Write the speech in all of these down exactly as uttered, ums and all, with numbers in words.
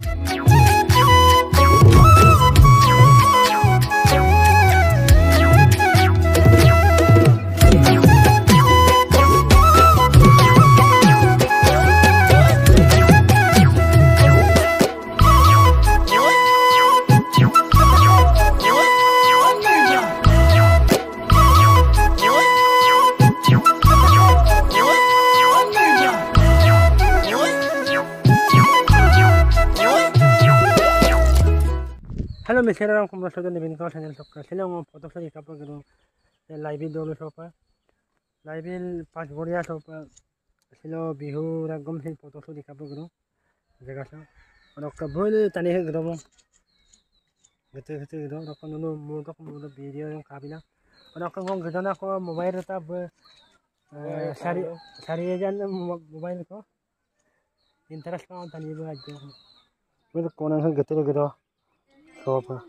Halo misalnya orang kumpul sudah NiBiN kau channel suka sila mau foto sih kapal gitu live dulu sopa live pas boria sopa sila bihu ragam sih foto sih kapal gitu jaga sah orang kabel tani gitu mau gitu gitu gitu orang kan dulu mau tuh mau tuh video yang kabina orang kan ngomong gitu nak mobile tetap sari sari aja mobile ko interest kau tani itu aja itu konan kan gitu gitu sopa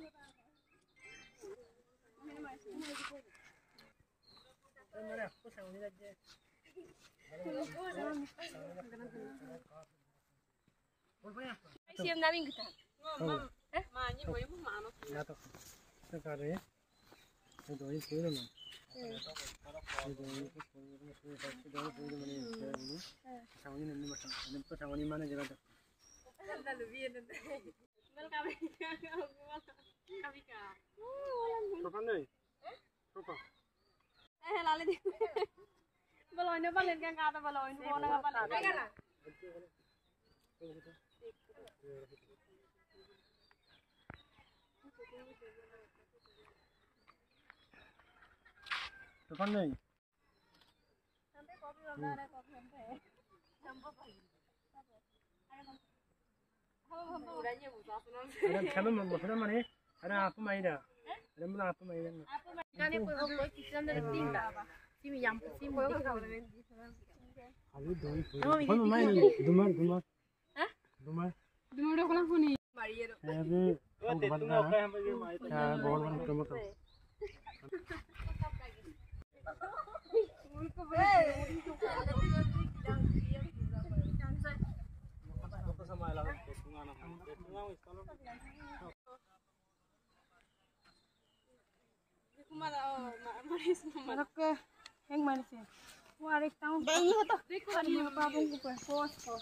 Siap nabi kita. Eh? Manya boy mo maano. Nato. Sekali. Itu ini sudah man. Itu ini sudah sudah sudah sudah ini. Sawani nanti macam, nanti sawani mana jaga tu. Anda lebih nanti. Bel kami kami ka. Sopan ni. Sopan. Eh lali di. Baloin na balen kan kata baloin mo na ka balen. Ay kana. Sopan ni. Sampai kopi udah ada kopi sampai. Sampai pagi. Udahnya buka senang. Ada kami mau buat mana ni? Ada apa main dah? Ada mana apa main dah? Apa kan yang kau kau kisah dari tinta apa? Simi yang simi kau kau dari Kali doi. Kau main ni? Dumar dumar. Hah? Dumar. Dumar dah kalau phone ni. Mario. Tapi. Oh, tentu apa yang bagi main? Ya, bawal banget kamu tu. Oke, yang mana sih? Warik tahu. Ini foto. Ini apa pun kuper. Pos pos.